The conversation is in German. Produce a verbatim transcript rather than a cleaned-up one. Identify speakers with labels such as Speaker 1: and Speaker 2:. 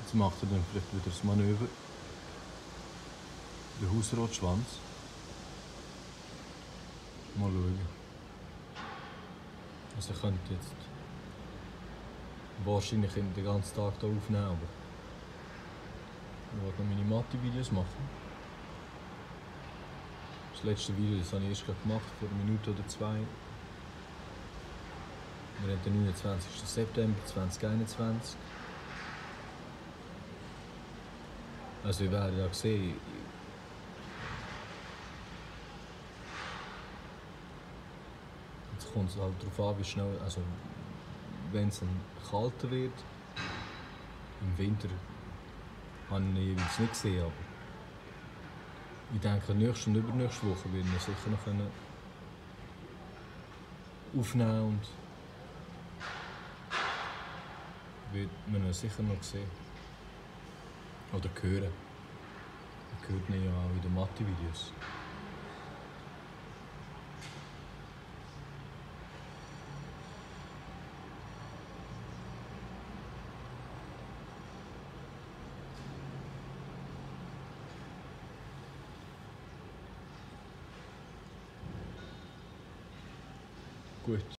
Speaker 1: Jetzt macht er dann vielleicht wieder das Manöver. Der Hausrotschwanz. Mal schauen. Also ich könnte jetzt wahrscheinlich den ganzen Tag hier aufnehmen, aber ich wollte noch meine Mathe-Videos machen. Das letzte Video das habe ich erst gemacht, vor einer Minute oder zwei. Wir haben den neunundzwanzigsten September zweitausendeinundzwanzig. Also ihr werdet ja sehen, jetzt kommt es halt darauf an, wie schnell, also wenn es dann kalter wird, im Winter habe ich ihn jeweils nicht gesehen, aber ich denke, nächste und übernächste Woche werden wir sicher noch können aufnehmen und wird man ihn sicher noch sehen. Oder hören. Man hört ihn ja auch in den Mathe-Videos. Gut.